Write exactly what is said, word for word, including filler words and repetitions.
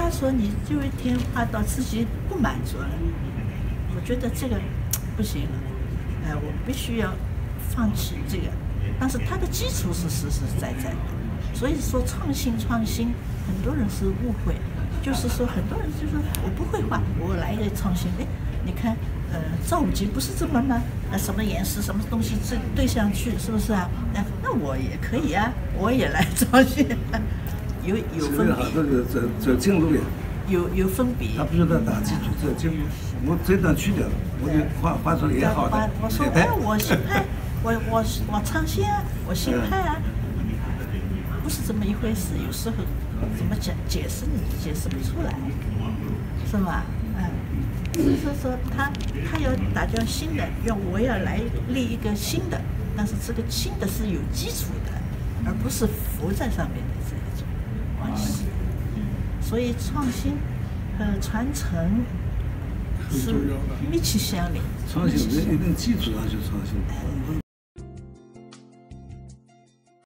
怕说你有一天画到自己不满足了，我觉得这个不行了，哎，我必须要放弃这个。但是它的基础是实实在在的，所以说创新创新，很多人是误会，就是说很多人就说我不会画，我来一个创新，哎，你看，呃，赵无极不是这么吗？那什么颜色，什么东西这对上去，是不是啊？哎，那我也可以啊，我也来创新，有有分别。 这个走走近路呀。 有有分别。 他不是在打基础，这就我这段去掉了，我就画画出来也好的。 我说哎，我新派，我我我创新啊，我新派啊，不是这么一回事。有时候怎么讲解释你解释不出来，是吧？嗯，就是说他他要打掉新的，要我要来立一个新的，但是这个新的是有基础的，而不是浮在上面的这一种关系。所以创新和传承是密切相连。 创新在一定基础上去创新。